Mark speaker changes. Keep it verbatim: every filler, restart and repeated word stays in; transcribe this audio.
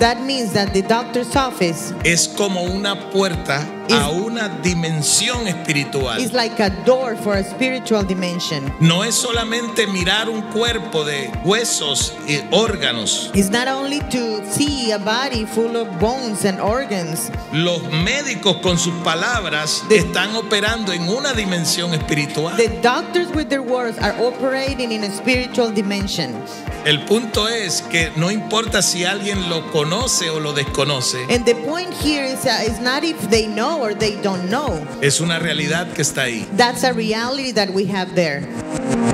Speaker 1: That means that the doctor's office
Speaker 2: es como una puerta
Speaker 1: is,
Speaker 2: a una dimensión espiritual.
Speaker 1: Is like a door for a spiritual dimension.
Speaker 2: No es solamente mirar un cuerpo de huesos y órganos.
Speaker 1: It's not only to see a body full of bones and organs.
Speaker 2: Los médicos con sus palabras the, están operando en una dimensión espiritual.
Speaker 1: The doctors with their words are operating in a spiritual dimension.
Speaker 2: El punto es que no importa si alguien lo conoce o lo desconoce.
Speaker 1: And the point here is, uh, is not if they know or they don't know.
Speaker 2: Es una realidad que está ahí.
Speaker 1: That's a reality that we have there.